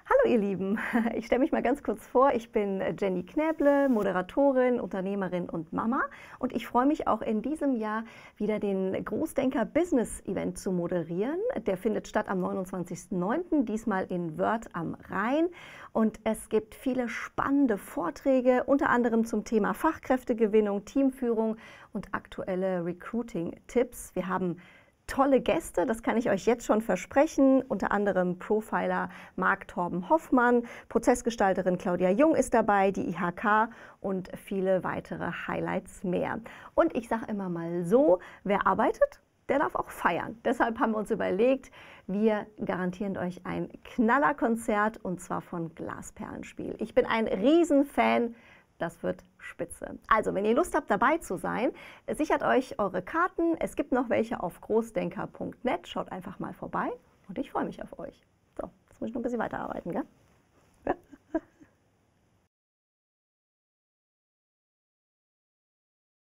Hallo ihr Lieben, ich stelle mich mal ganz kurz vor. Ich bin Jenny Knäble, Moderatorin, Unternehmerin und Mama und ich freue mich auch in diesem Jahr wieder den Großdenker Business Event zu moderieren. Der findet statt am 29.09., diesmal in Wörth am Rhein und es gibt viele spannende Vorträge, unter anderem zum Thema Fachkräftegewinnung, Teamführung und aktuelle Recruiting-Tipps. Wir haben tolle Gäste, das kann ich euch jetzt schon versprechen, unter anderem Profiler Marc Torben Hoffmann, Prozessgestalterin Claudia Jung ist dabei, die IHK und viele weitere Highlights mehr. Und ich sage immer mal so, wer arbeitet, der darf auch feiern. Deshalb haben wir uns überlegt, wir garantieren euch ein Knallerkonzert und zwar von Glasperlenspiel. Ich bin ein Riesenfan. Das wird spitze. Also, wenn ihr Lust habt, dabei zu sein, sichert euch eure Karten. Es gibt noch welche auf großdenker.net. Schaut einfach mal vorbei und ich freue mich auf euch. So, jetzt muss ich noch ein bisschen weiterarbeiten, gell?